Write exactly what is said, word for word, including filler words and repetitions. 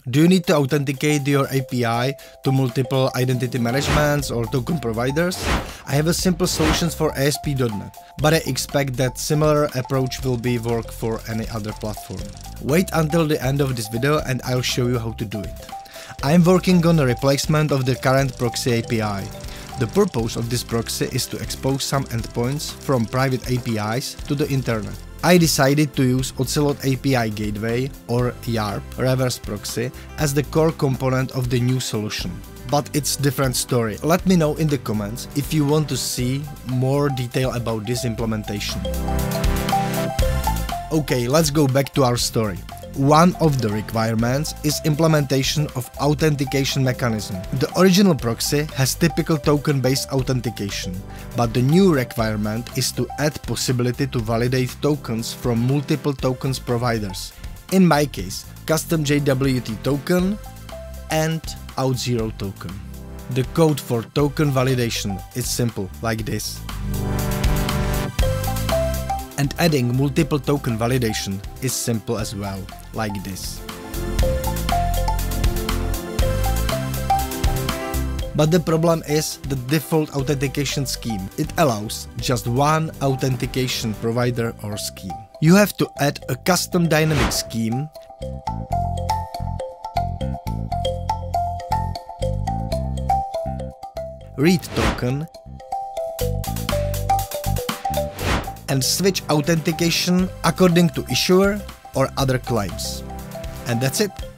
Do you need to authenticate your A P I to multiple identity managements or token providers? I have a simple solution for A S P dot net, but I expect that similar approach will be work for any other platform. Wait until the end of this video and I'll show you how to do it. I'm working on a replacement of the current proxy A P I. The purpose of this proxy is to expose some endpoints from private A P Is to the internet. I decided to use Ocelot A P I Gw or YARP reverse proxy as the core component of the new solution. But it's different story. Let me know in the comments if you want to see more detail about this implementation. Okay, let's go back to our story. One of the requirements is implementation of authentication mechanism. The original proxy has typical token-based authentication, but the new requirement is to add possibility to validate tokens from multiple tokens providers. In my case, custom J W T token and Auth zero token. The code for token validation is simple, like this. And adding multiple token validation is simple as well, like this. But the problem is the default authentication scheme. It allows just one authentication provider or scheme. You have to add a custom dynamic scheme read token and switch authentication according to issuer or other claims. And that's it.